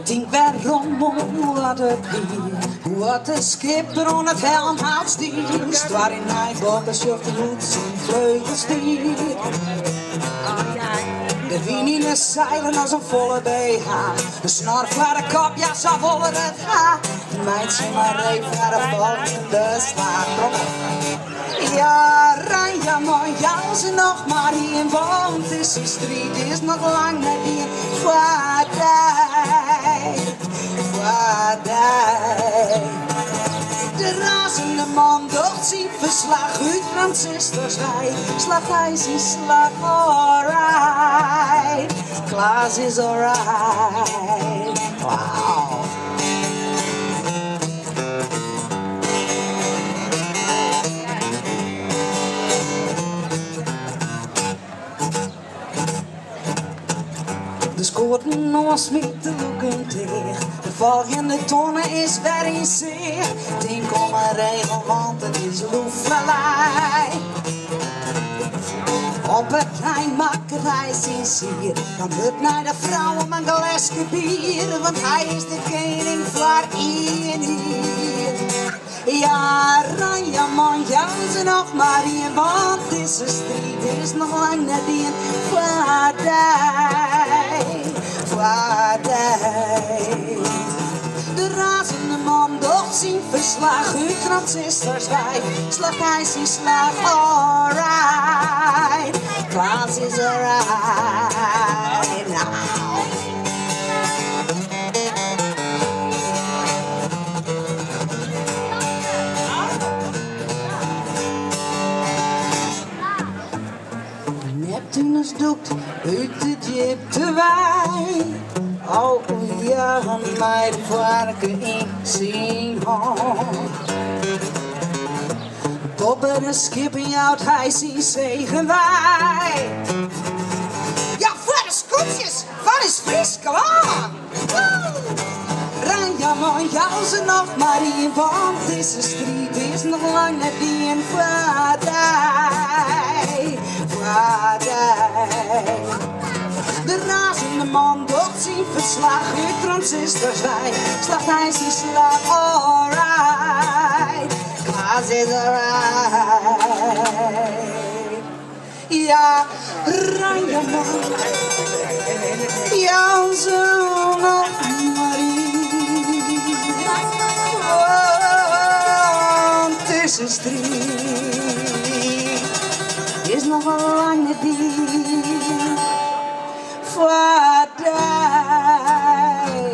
Ik denk waarom wat het hier, wat de schipper on het helm houdt stiert, waarin hij boven schuft de hoed zijn vleugels stiert. De wien in de zeilen als een volle BH, een snorklare kop, ja zo volle het haar. Meidje maar even naar de volgende slag. Ja, Ranja, mooi, jou ze nog maar hier woont. Is de street is nog lang net hier. Vaardij. De razende man docht zien verslag uit Franciscuswijk. Slag hij zijn slag, alright. Klaas is alright. Wow. De skoorten was met de loeken tegen. De volgende tonne is weer in zeer. Denk om een regel, want het is loefrelei. Op het plein maakt hij sincere. Dan hup naar de vrouw om een glaasje bier. Want hij is de koning voor iedereen hier. Ja, Ranja, man, jou ze nog maar hier. Want deze strijd is nog lang net in. Vaardij. De razende man docht zijn verslag uit Transistorwijk. Slag hij zijn slag, alright. Klaas is alright. Nou. Neptunus doekt uit de jeep te wijn. Oh ja, mij de varken in zijn hand. Poppen en skippen jouwt hij zijn zegenwij. Ja, voor de scootjes, van is fris, come on! Ranja, man, jou ze nog maar in, want deze street is nog lang net in Vaardij. Vaardij. De razende man docht zijn verslag uit Transistorwijk. Slacht hij zijn slag, alright. Klaas is alright. Ja, Ranja, man, jou zo nog maar in. Want tussen strijd is nog wel lang net in. Vaardij,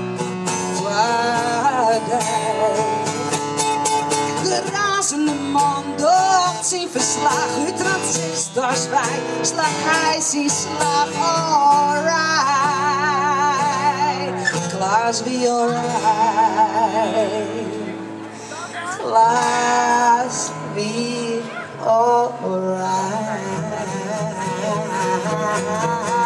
vaardij. De razende man docht zijn verslag uit Transistorwijk. Slag hij zijn slag, alright. Klaas wie alright. Klaas wie alright.